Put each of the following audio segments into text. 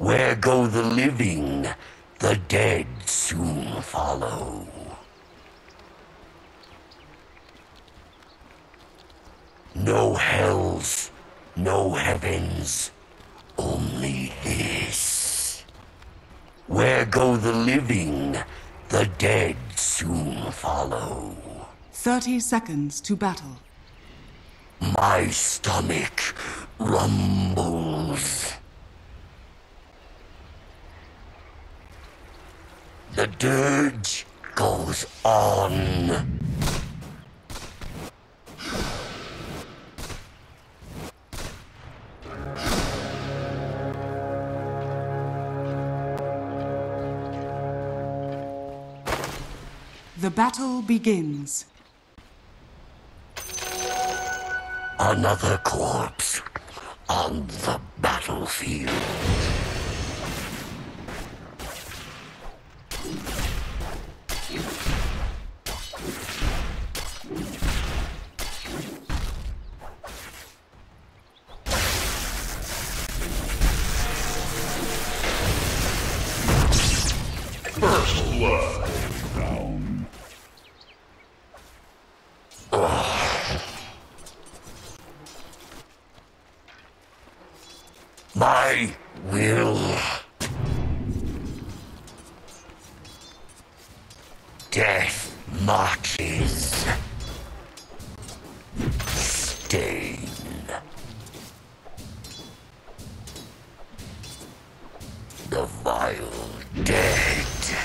Where go the living, the dead soon follow. No hells, no heavens, only this. Where go the living, the dead soon follow. 30 seconds to battle. My stomach rumbles. The dirge goes on. The battle begins. Another corpse on the battlefield. First blood. My will. Death marches. Stain. The vile dead.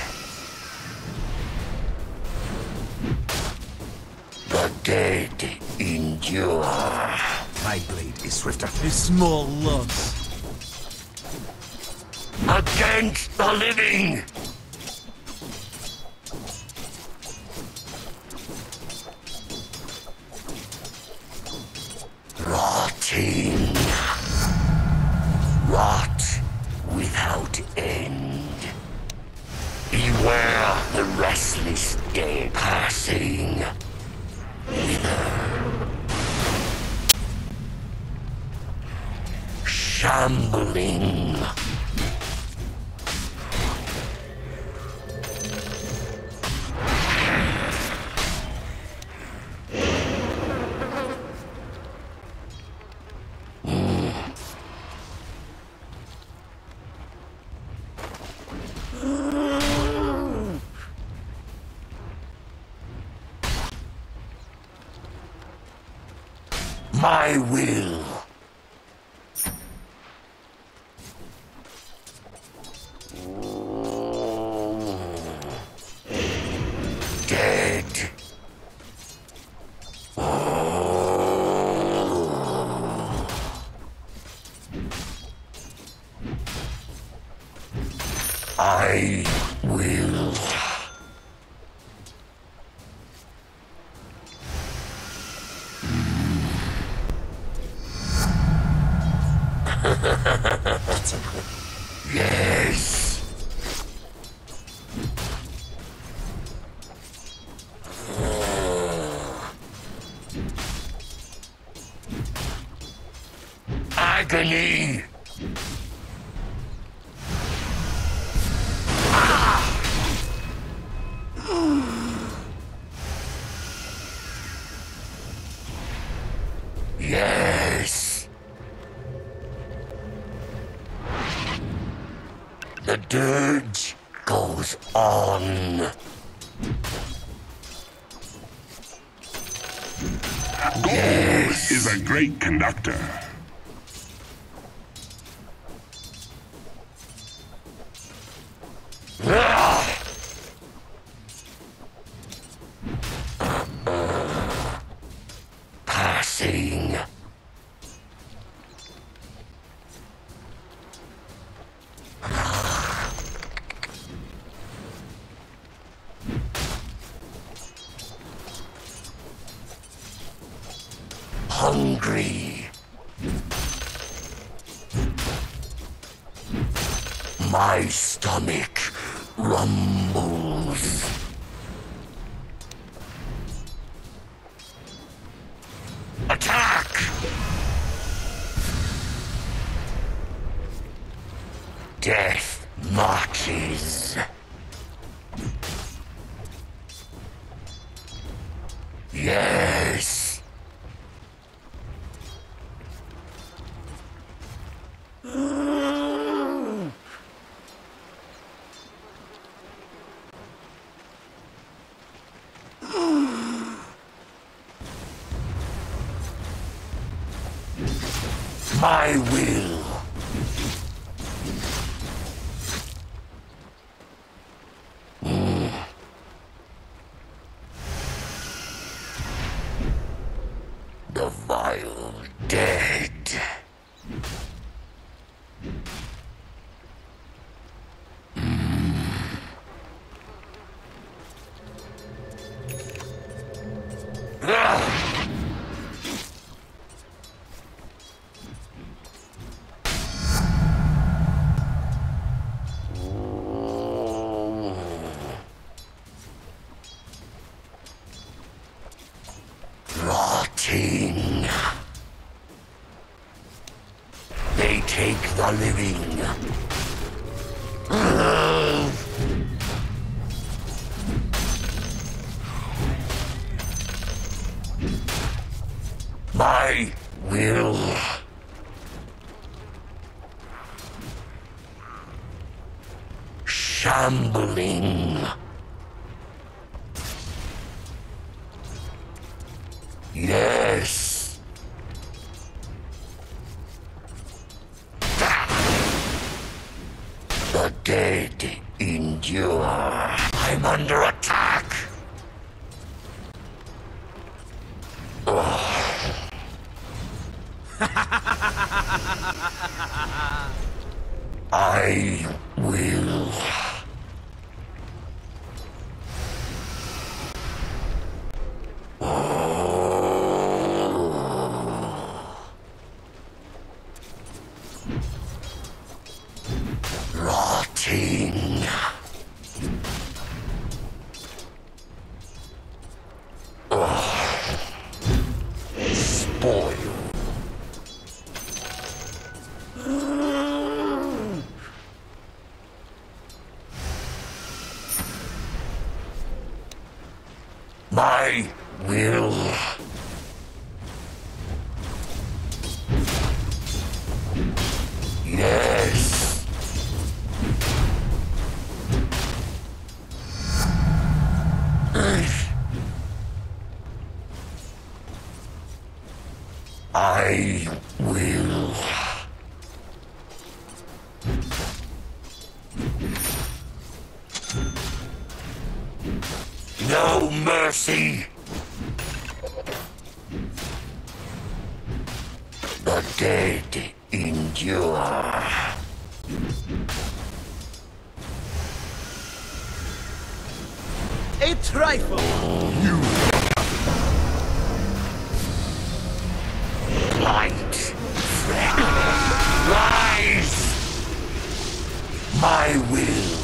The dead endure. My blade is swifter. A small loss. Against the living! Rotting. Rot without end. Beware the restless dead passing. Wither. Shambling. My will. Dead. I will. Yes. Agony. Yes. The dirge goes on. Gold is a great conductor. Passing. Hungry. My stomach rumbles. Attack! Death. My will. The vile dead. Rotting. They take the living. My will. Shambling. Yes. The dead endure. I'm under attack. I will. Rotting. Spoil. My will. Yes. I will. No mercy. The dead endure. A trifle! Blight. Freck. Rise. My will.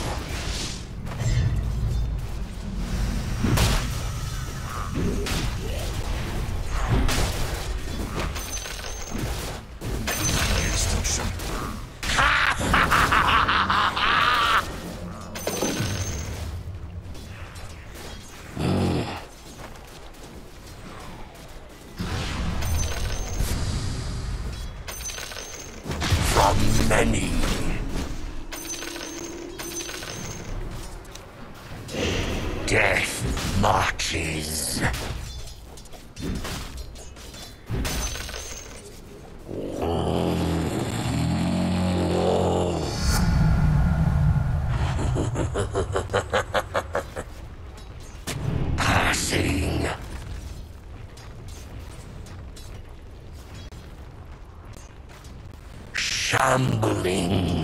From many. Death marches. Passing. Shambling.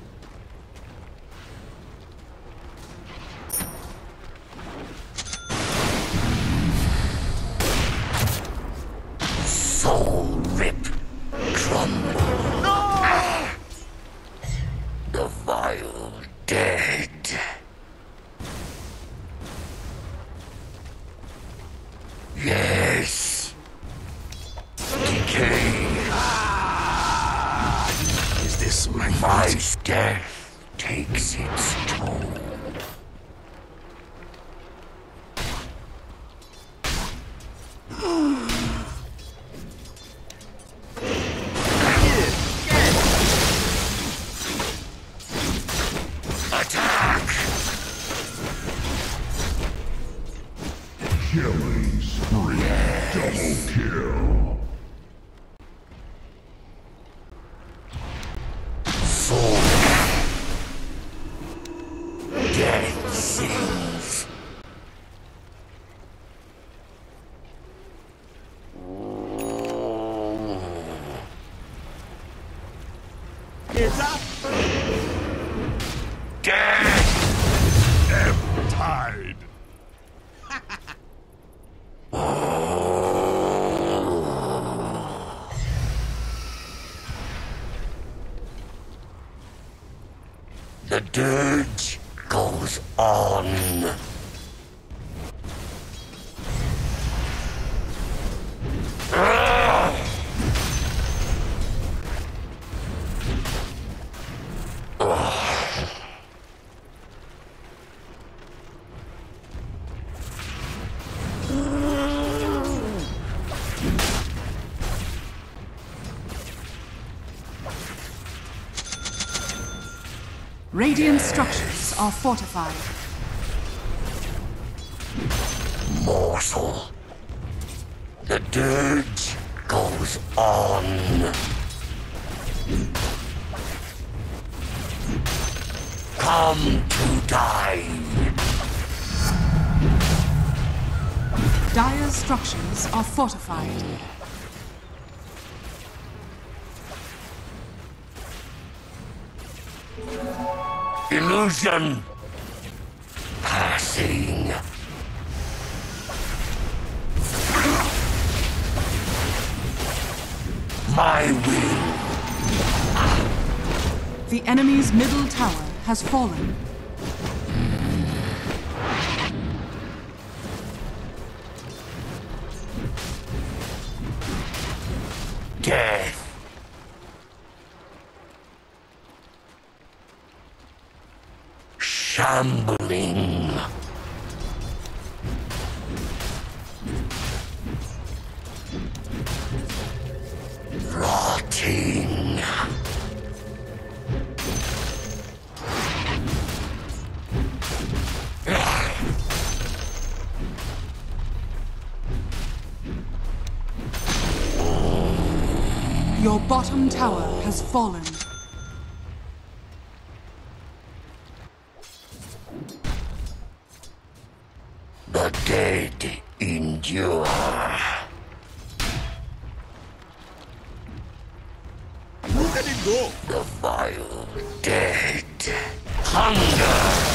Soul rip. Crumble. The vile dead. Yes. Decay. Is this my My fate? death takes its toll. Attack! Killing spree. Double kill. The dirge goes on. Radiant structures are fortified. Morsel. The dirge goes on. Come to die. Dire's structures are fortified. Illusion. Passing. My will. The enemy's middle tower has fallen. Death. Shambling. Rotting. Your bottom tower has fallen. The dead endure. Look at it go! The vile dead. Hunger.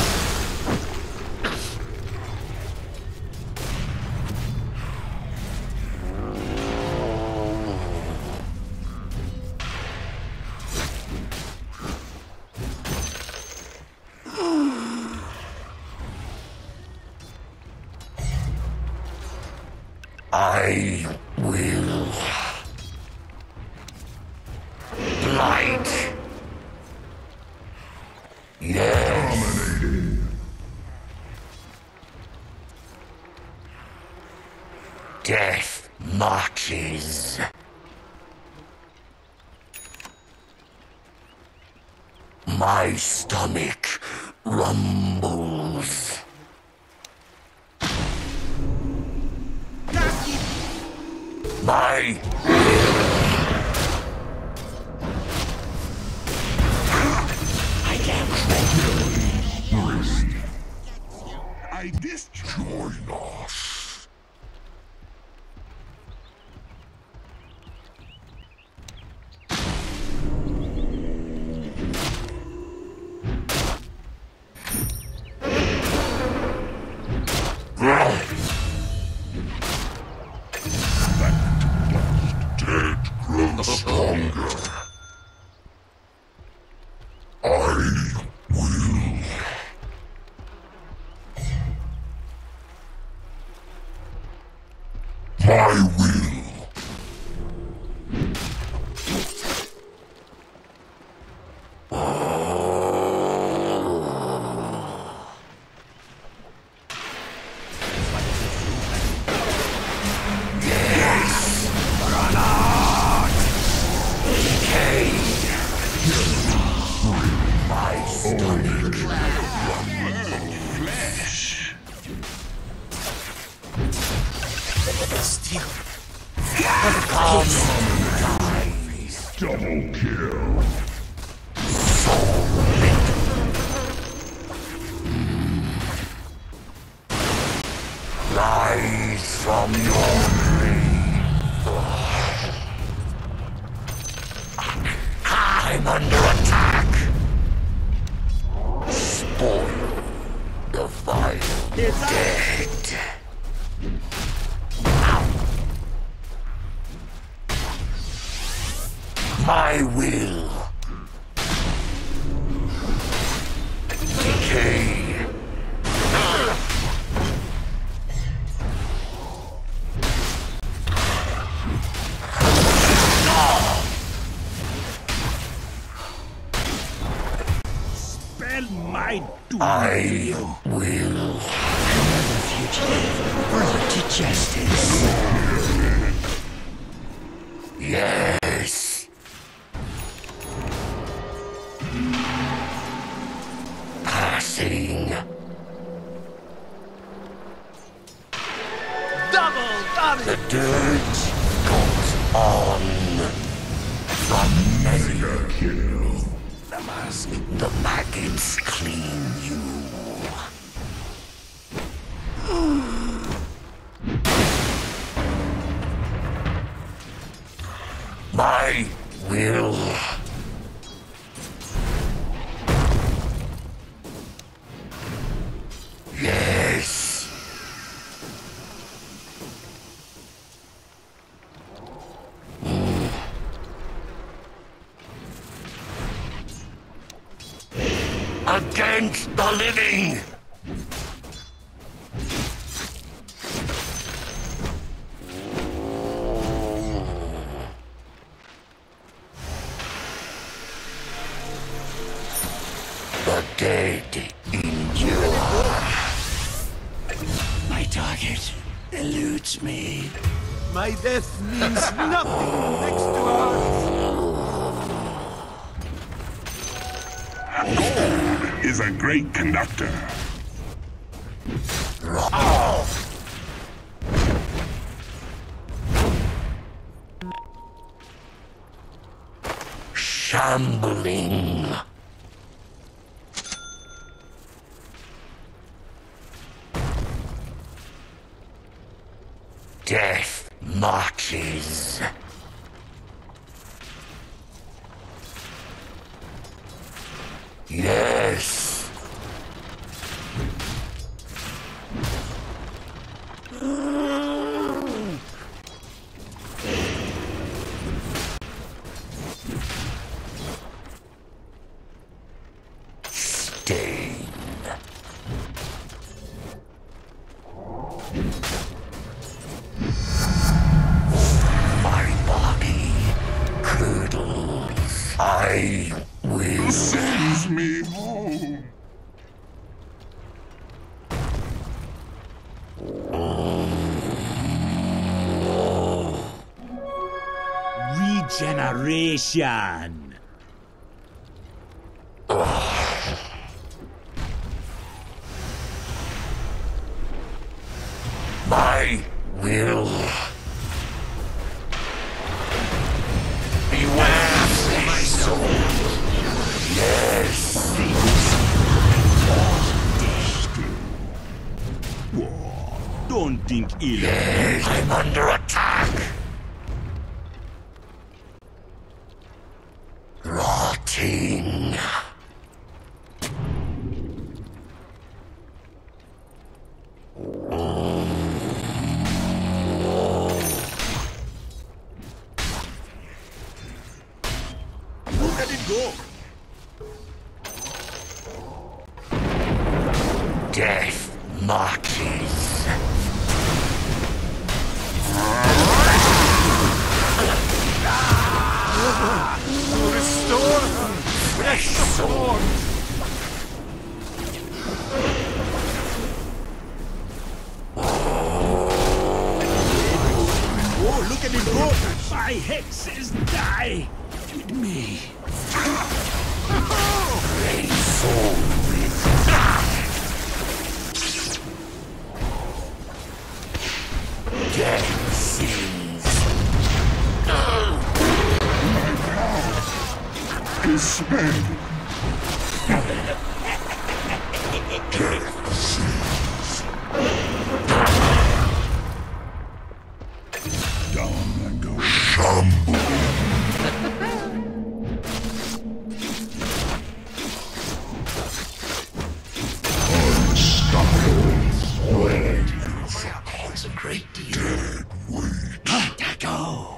I will blight. Yes. Death marches. My stomach rumbles. My I am I destroy us. Dead grows stronger. I will. My will. Double kill. Rise from your grave. I'm under attack. Spoil the vile dead. My will. I do I to you. will. Another fugitive brought to justice. Yes. Passing. Double damage! The dirt goes on. From mega kill. The mask. The maggots clean you. My will. Yes. Against the living. The dead endure. My target eludes me. My death means nothing next to ours. Gold is a great conductor. Shambling. Death marches. Yes. Stain. My body curdles. I will. Sends me home. Regeneration. My will. Beware my soul. Yes. Don't think ill. Yes. I'm under attack. Rotting. Look at it go. Death marches. Restore her. Fresh sword. Oh, look at it go. My hexes die. With me. Great soul with death sins. Is spent. Down and go. It's a great deal. Dead weight. Go.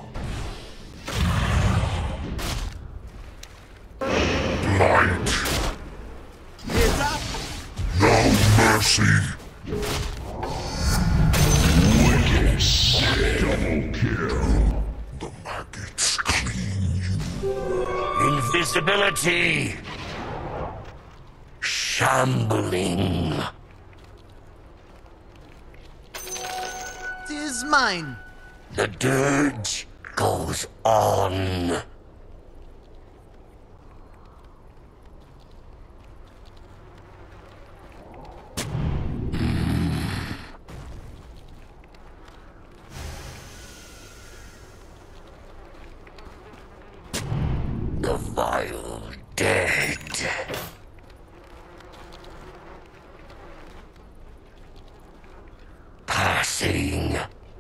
Blight. Heads up. No mercy. Wicked. Double kill. The maggots clean you. Invisibility. shambling. 'Tis mine. The dirge goes on. The vile dead. Passing.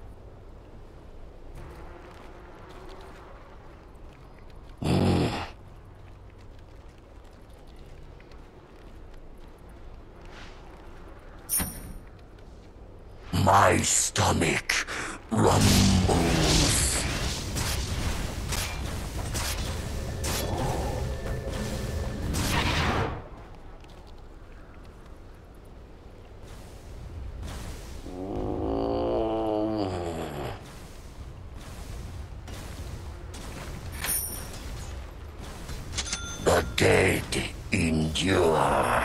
My stomach rumbles. The dead endure.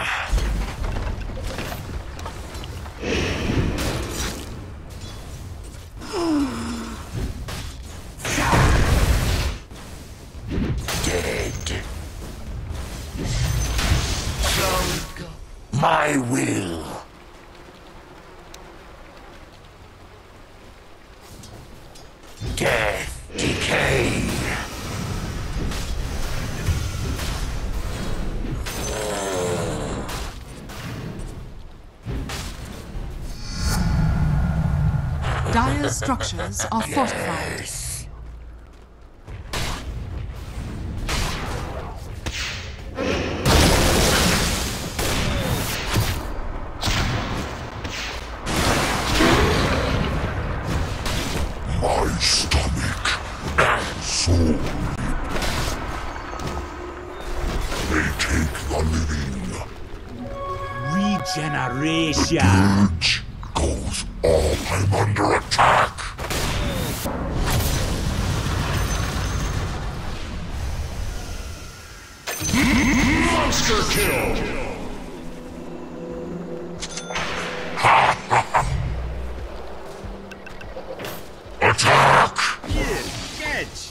Dead. My will. Death, decay. Dire's structures are fortified. Yes. My stomach and soul. They take the living. Regeneration. Urge goes on. I'm under attack. Monster kill! Attack! Catch.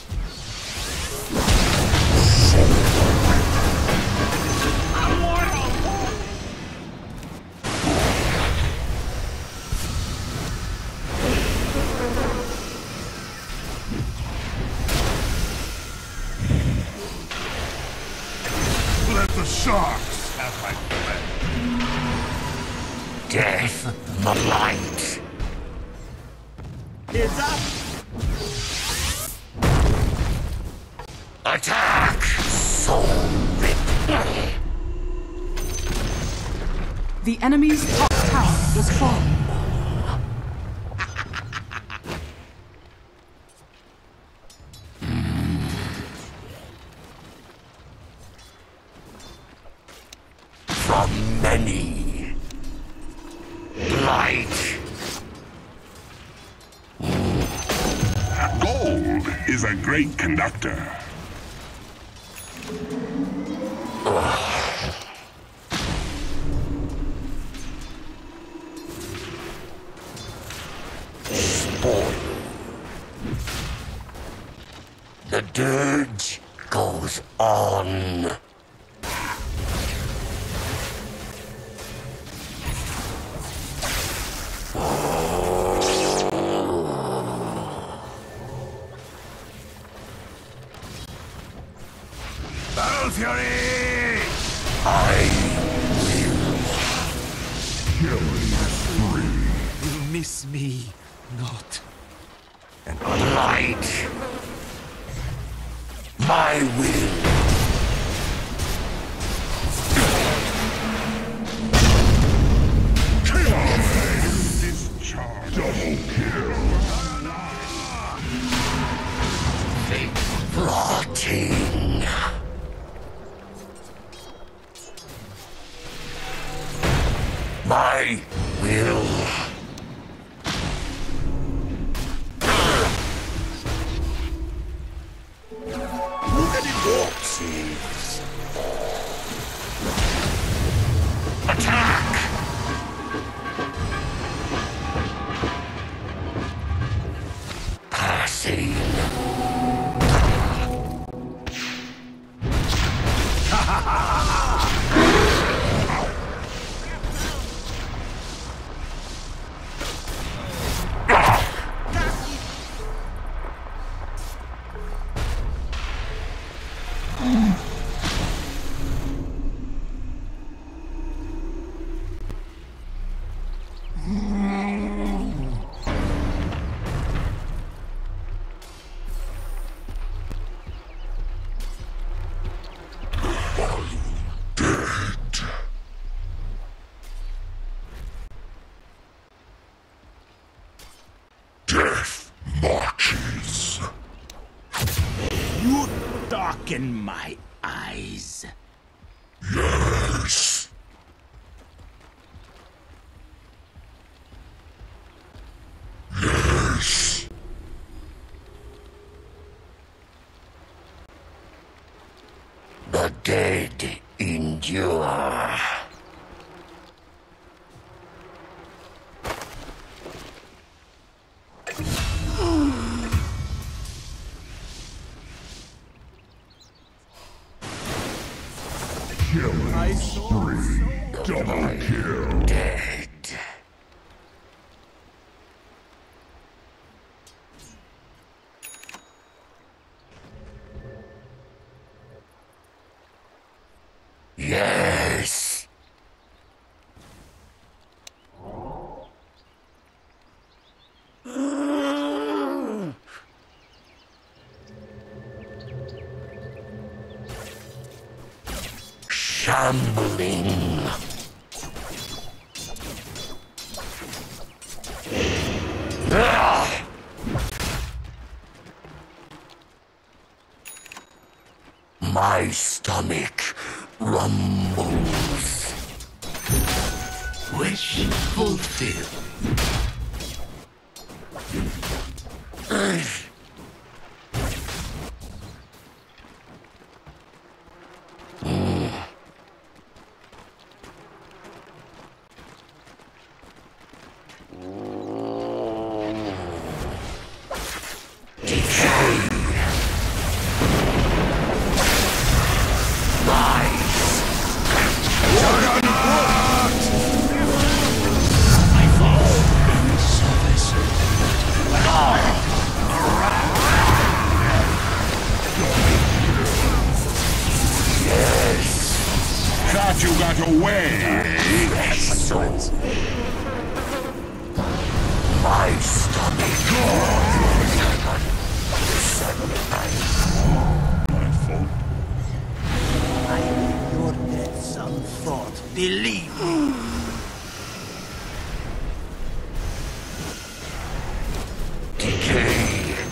Let the sharks have my breath. Death, the light. It's up. Attack! Soul rip. The enemy's top tower is falling. From many. Light. Gold is a great conductor. Spoil. The dirge goes on. Battle Fury! I Killing spree. You miss me not. will light. My will. Discharge. Double kill. Rotting. My will. Look at it, corpses. open my eyes. Yes. Yes. The dead endure. Killing spree. Double kill. Dead. Yes. Shambling. My stomach rumbles. Wish fulfilled. Thought you got away. Excellent. My stomach. My fault. I give your death some thought. Believe me. Decay.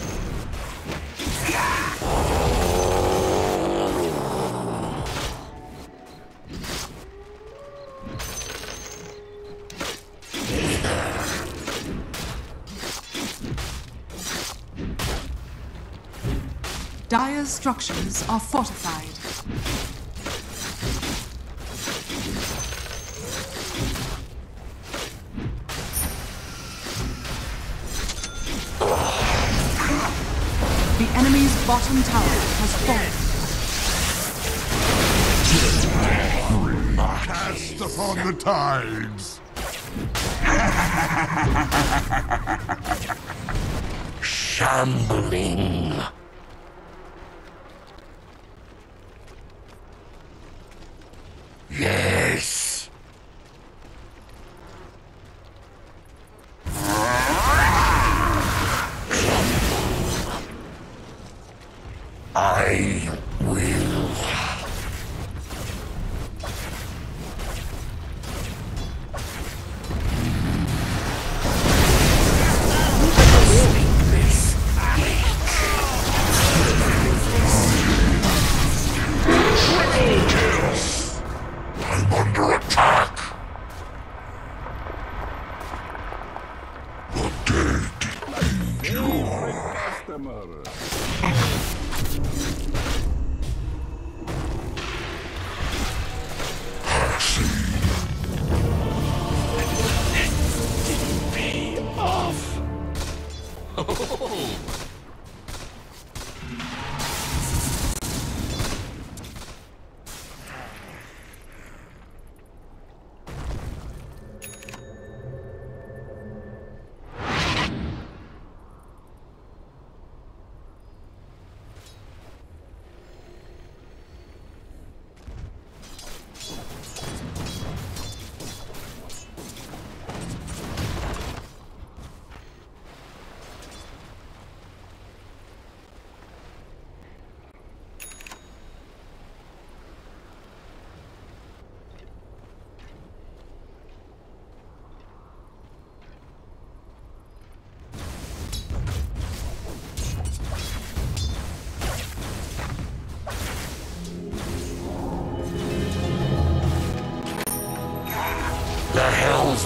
Dire's structures are fortified. The enemy's bottom tower has fallen. Cast upon the tides. Shambling. Yes. I will. Sleepless I'm under attack. The dead endure. Pay off.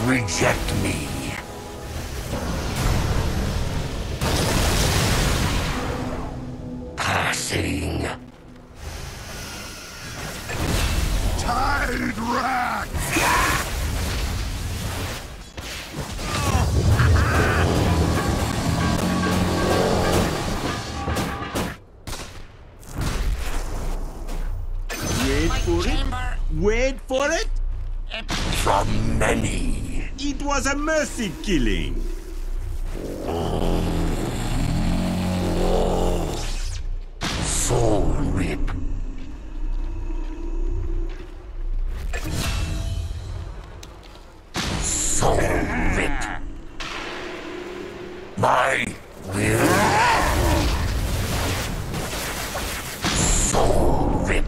reject me. Passing. Tidehunter! Wait for it? From many. It was a mercy killing. Soul rip. Soul rip. My will. Soul rip.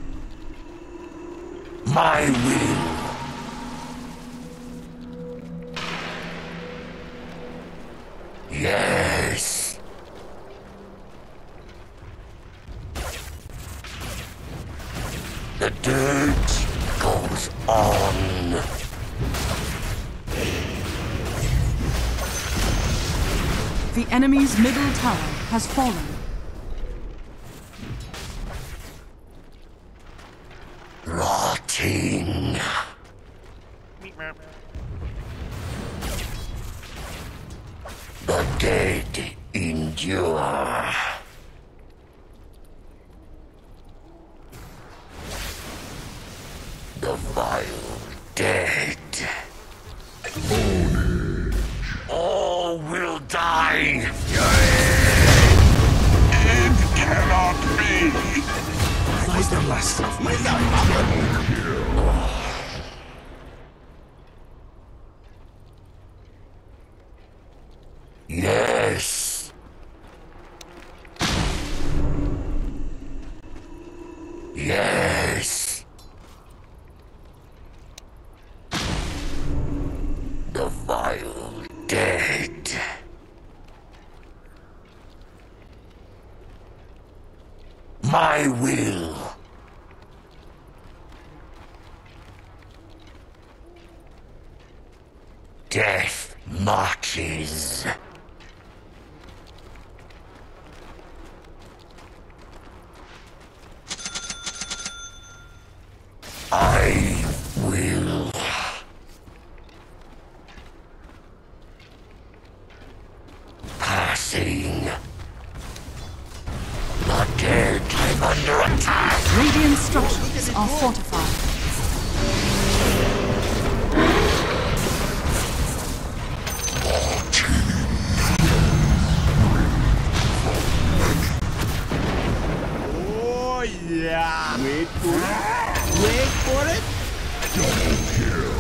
My will. Yes. The dirt goes on. The enemy's middle tower has fallen. Rotting. The dead endure. The vile dead. All will die. It cannot be! Where's the last of my Yes. Yes. The vile dead. My will. Death marches. I will. Passing. The dead live under attack. Radiant structures are fortified. Oh yeah. Wait for it. Wait for it. Double kill!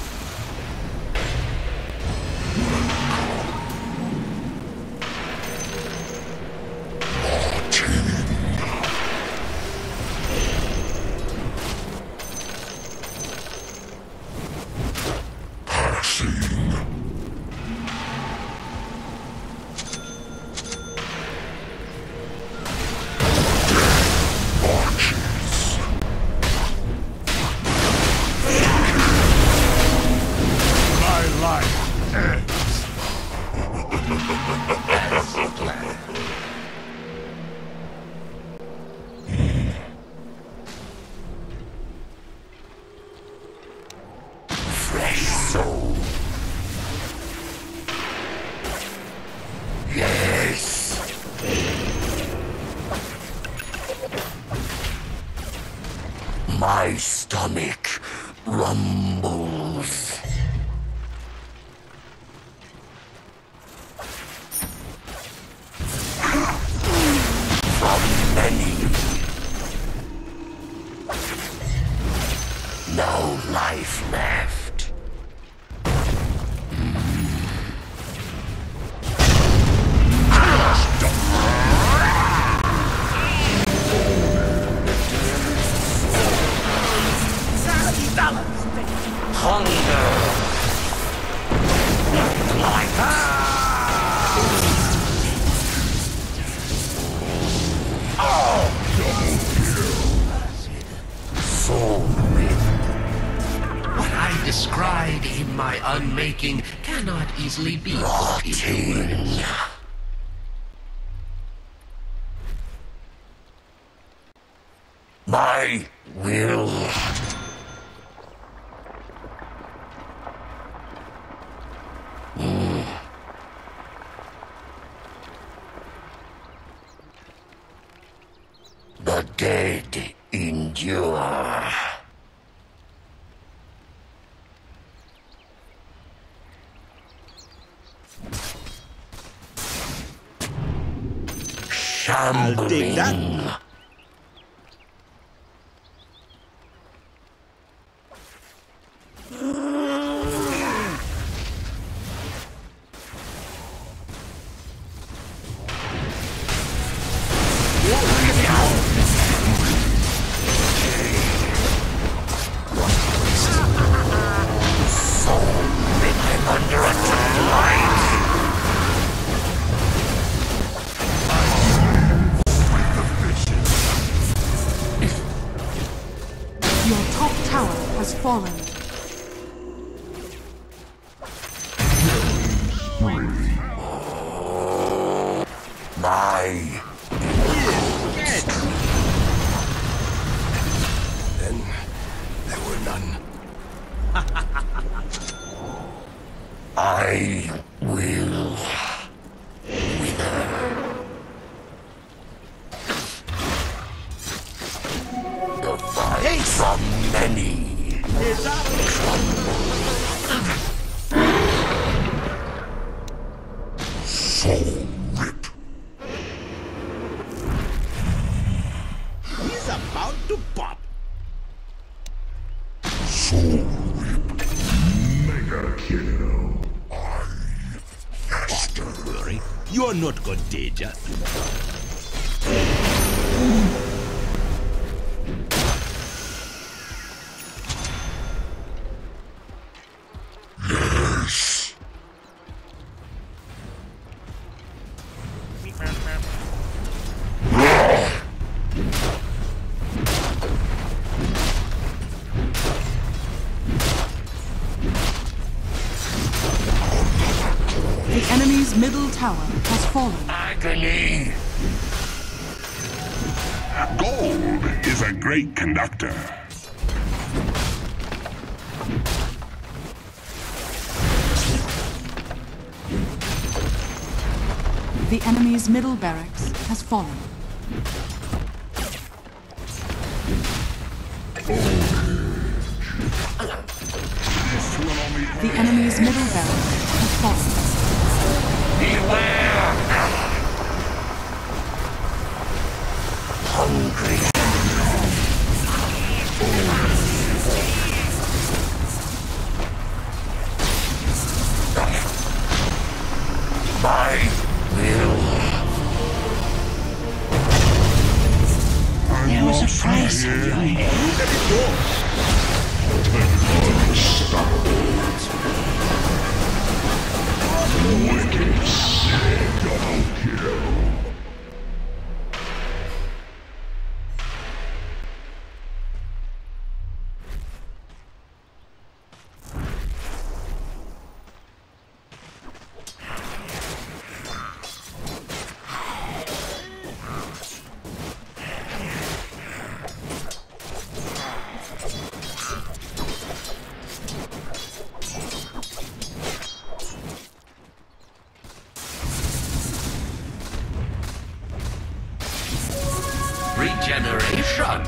Fresh soul. Yes. My stomach rumbles. From many. No life left. my unmaking cannot easily be put into words. My will. The dead endure. I'll take that. Fallen. My. Then there were none. I will wither. The fight from many. Soul rip. He's about to pop. Soul rip. Mega kill. Master. Don't worry, you're not contagious. Yes. The enemy's middle tower has fallen. Agony. Gold is a great conductor. The enemy's middle barracks has fallen. The enemy's middle barracks has fallen. Beware. Hungry. My will. There was a price on your head. Wicked sick double kill. Regeneration.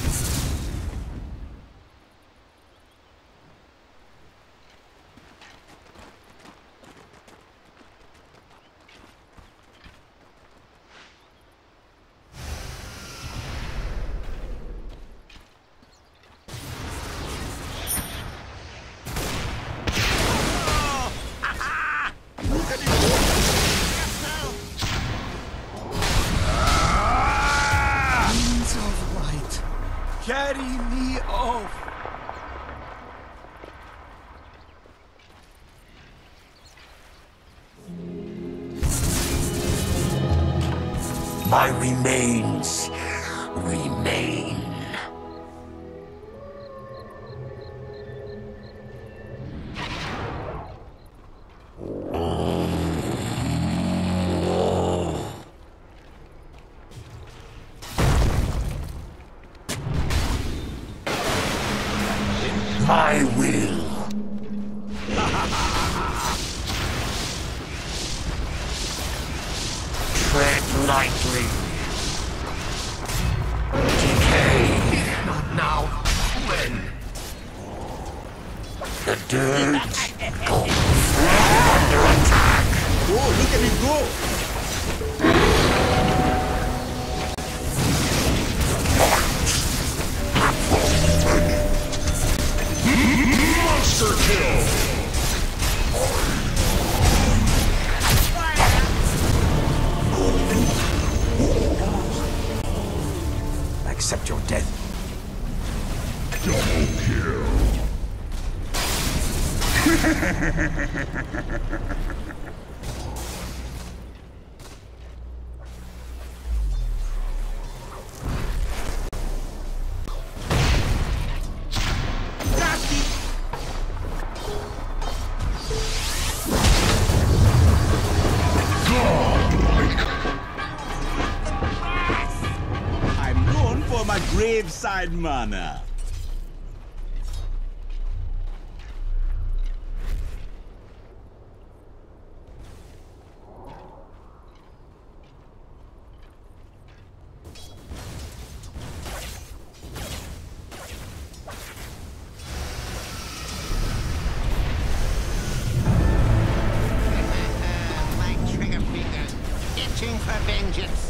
Carry me off! My remains remain. I will. Tread lightly. Decay. Not now. When? The dirge goes under attack. Oh, look at him go! Monster kill! Accept your death. Double kill. I'm known for my graveside manner. My trigger fingers itching for vengeance.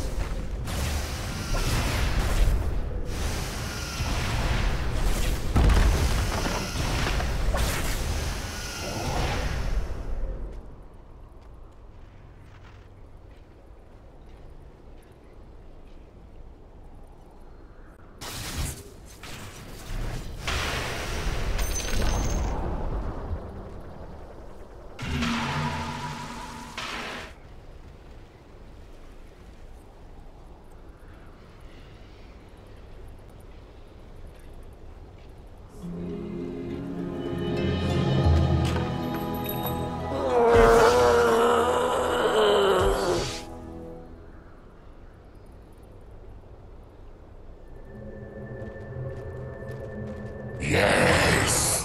Yes.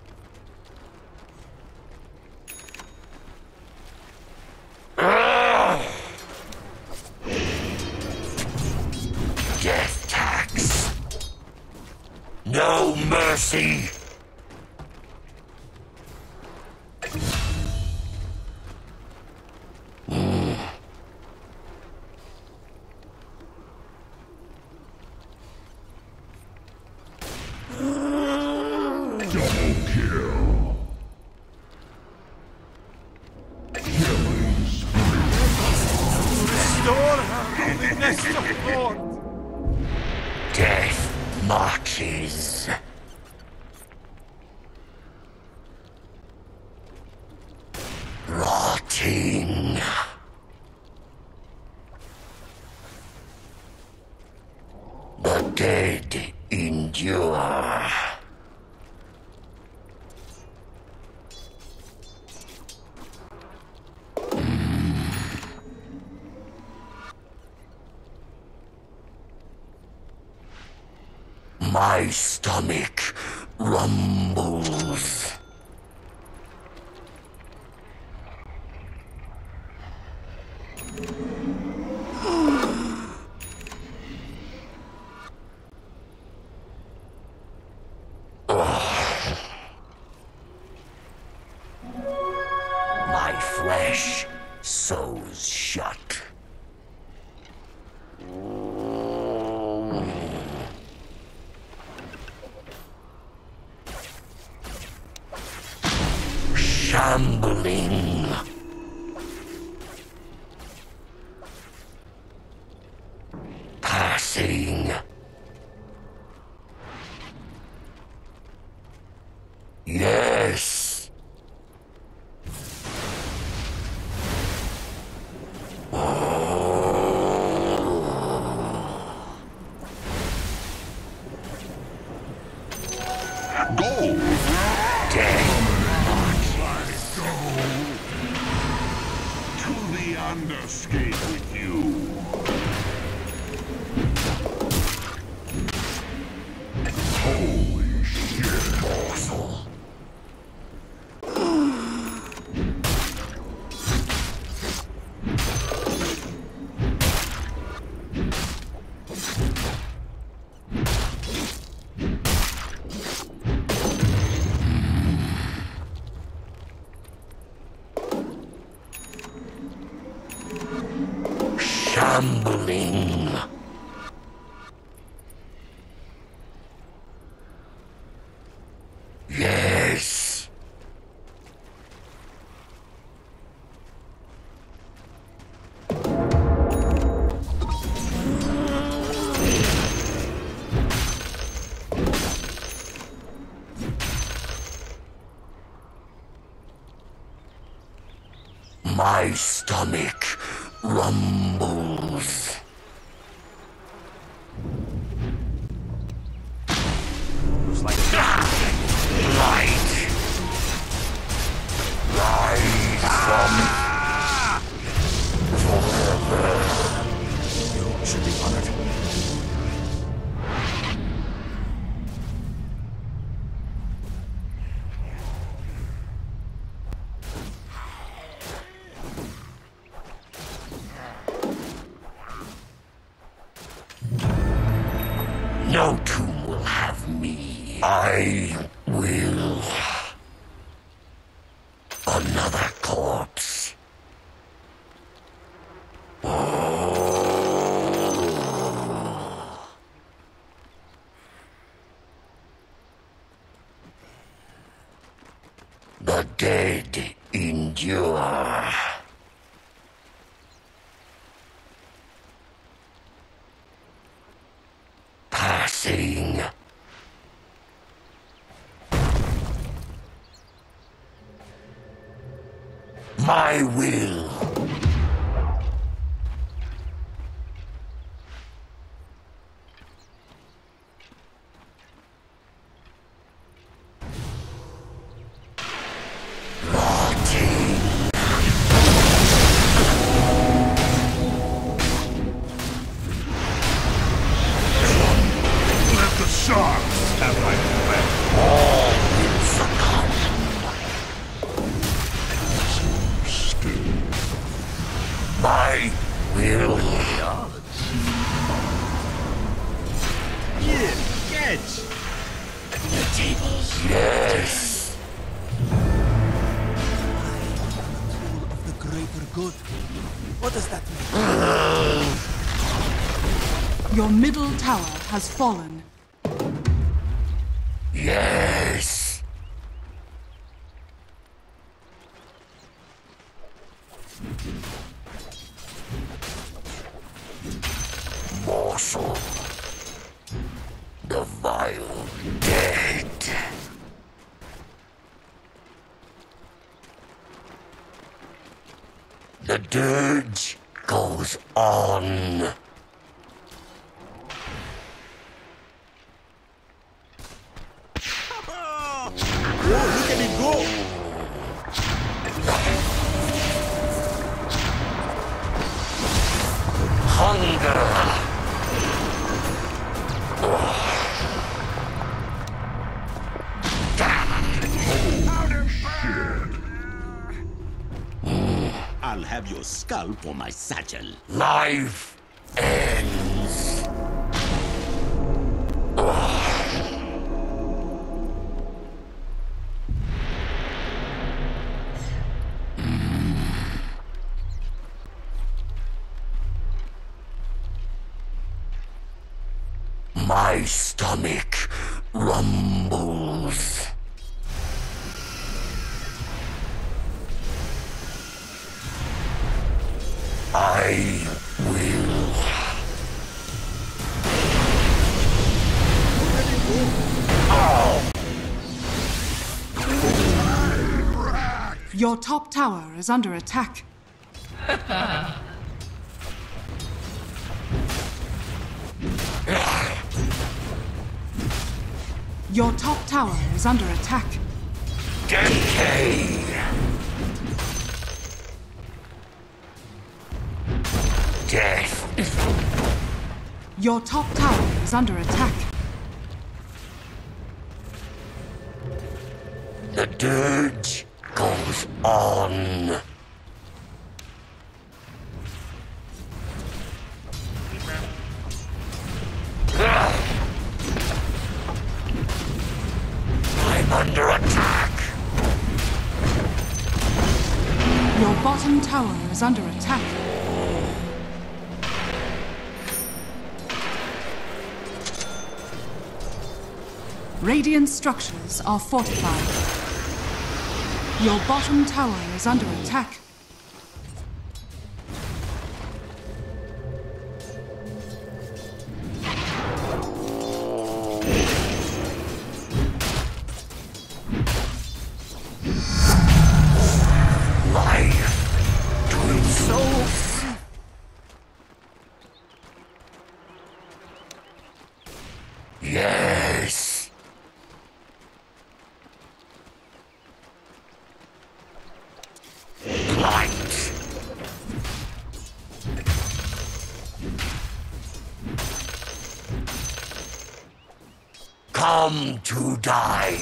Death tax. No mercy. Double kill. Killing spree. Restore her weakness of Lord. Death marches. Rotting. The dead endure. My stomach rumbles. My flesh sews shut. Shambling. Passing. Yes. Go! To the underscape with you. crumbling. Yes. My stomach rumbles. Light. Rise from forever. You should be honored. No tomb will have me. I will. Another corpse. Oh. The dead endure. Passing. My will. Rotting. Let the sharks have my flesh. All will succumb. My will. Here, catch! The tables. Yes. Tool of the greater good. What does that mean? Your middle tower has fallen. Yes. Morsel. The vile dead. The dirge goes on. Oh, look at it go! Hunger. I'll have your skull for my satchel. Life ends. My stomach rumbles. I will. Your top tower is under attack. Your top tower is under attack. Decay. Death. Your top tower is under attack. The dirge goes on. I'm under attack. Your bottom tower is under attack. Radiant structures are fortified. Your bottom tower is under attack. Yes. Blight. Come to die.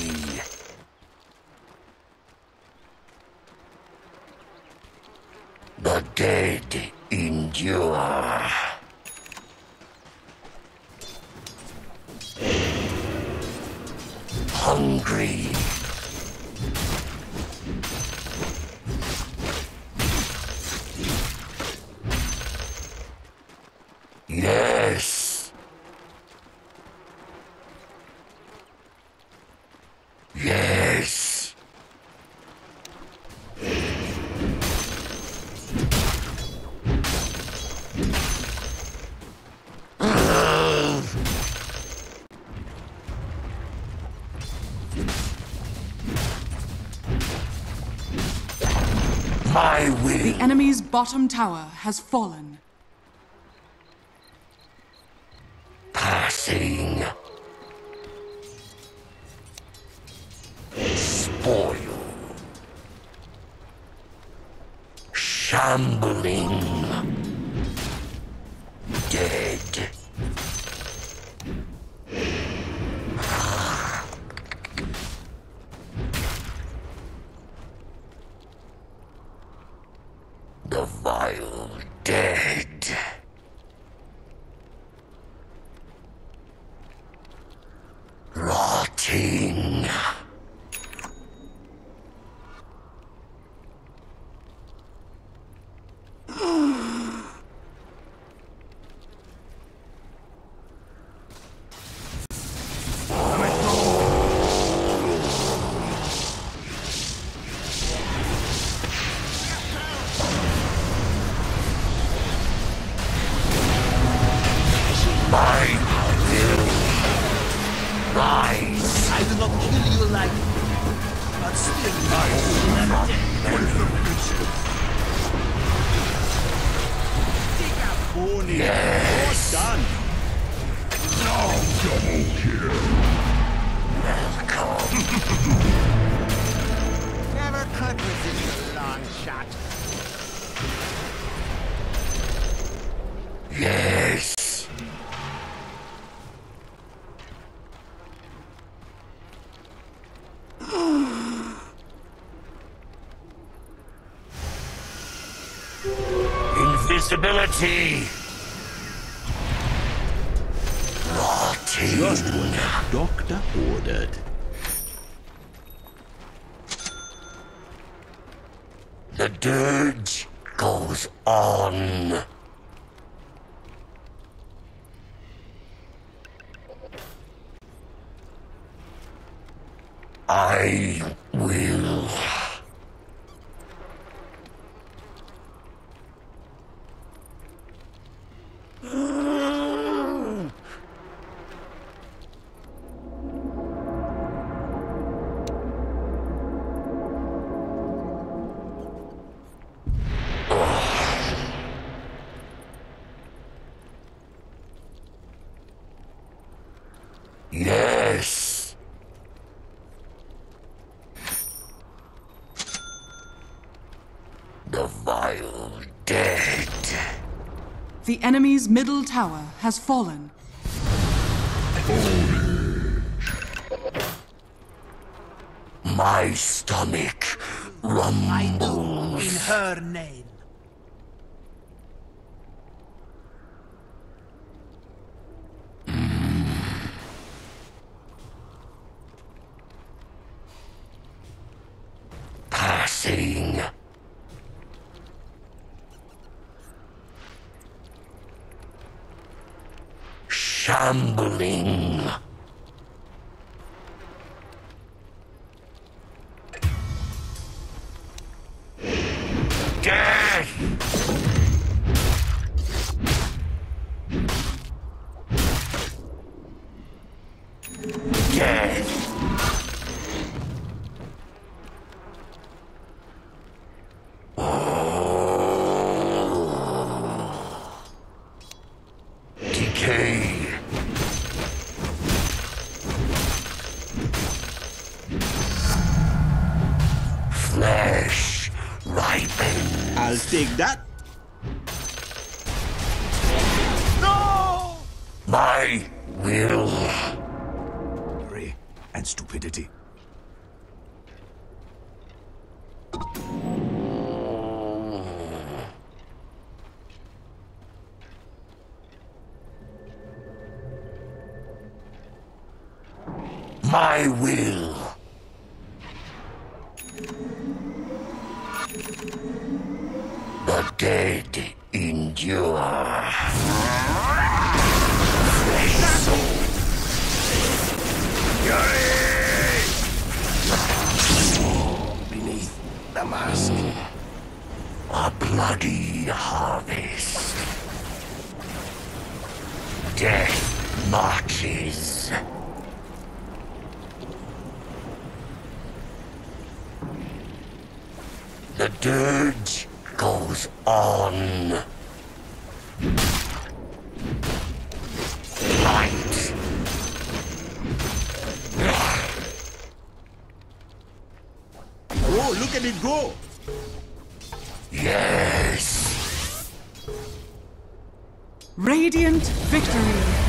The dead endure. Hungry. Yes. Yes. My will. The enemy's bottom tower has fallen. Passing. Spoil. Shambling. Dead. The vile dead. Rotting. My will rise. I will not kill you like, but still I will not dig out. Morning. Yes. Done. Double kill. Welcome. Never could resist a long shot. Yes. Invisibility. Rotting. Just what the doctor ordered. The dirge goes on. I will. Yes. The vile dead. The enemy's middle tower has fallen. My stomach I do rumbles. in her name. Passing. Shambling. I'll take that. My will. Fury and stupidity. My will. The dead endure. Beneath the mask. A bloody harvest. Death marches. The dirge goes on. Light. Oh, look at it go! Yes. Radiant victory.